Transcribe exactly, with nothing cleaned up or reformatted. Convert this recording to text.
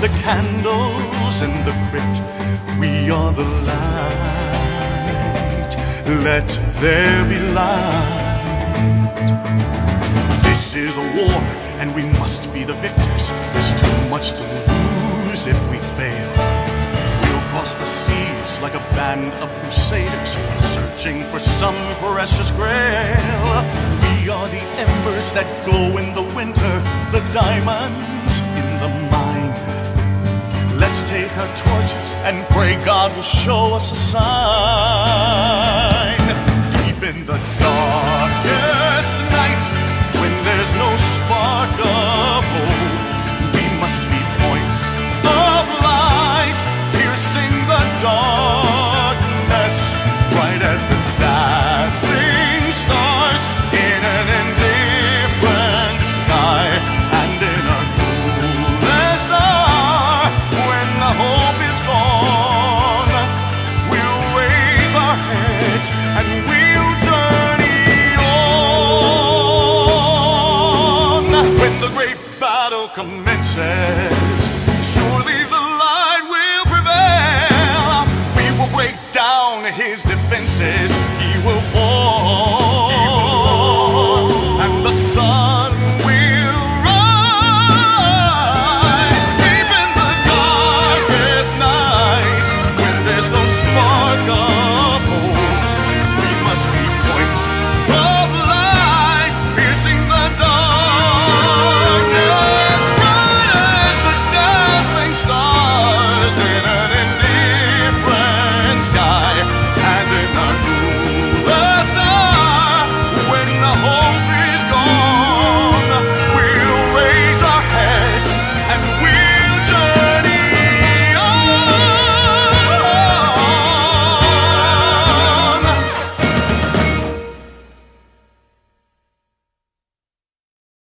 the candles in the crypt. We are the light. Let there be light. This is a war, and we must be the victors. There's too much to lose if we fail. We'll cross the seas like a band of crusaders, searching for some precious grail. We are the embers that glow in the winter, the diamonds in the mine. Let's take our torches and pray God will show us a sign. Deep in the darkest night, when there's no spark of hope, we must be points of light, piercing the darkness, bright as the dazzling stars in an indifferent sky. And in our coolest hour, when the hope is gone, we'll raise our heads and we'll journey on. When the great battle commences, surely the light will prevail. We will break down his defenses